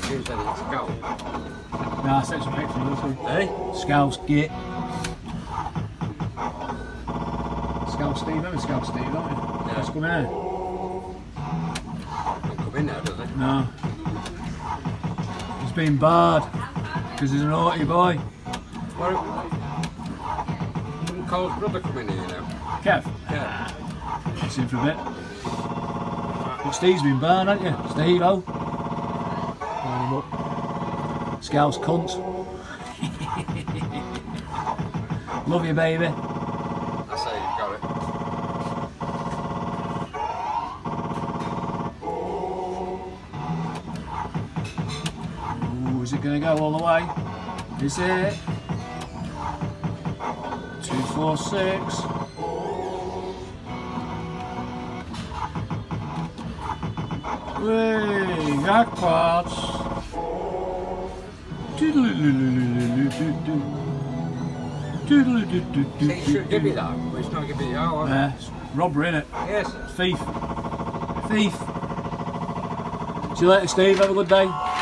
You said it's Scout. Nah, I said some extra, don't Eh? Scouts, git. Scout Steve, haven't Scout Steve, don't you? Yeah. Let's come in here. Don't come in there, does it? No. He's been barred because he's a naughty boy. Well, wouldn't Cole's brother come in here now? Kev? Yeah. It's in for a bit. But Steve's been barred, hasn't you? Steve-o. Line him up. Scouts cunt. Love you, baby. I say you've got it. Ooh, is it going to go all the way? Is it? 2, 4, 6. Hey, jackpots. See, it should give you that, but it's not giving you ours. Yeah, it's robbery, innit? Yes. Thief. Thief. See you later, Steve. Have a good day.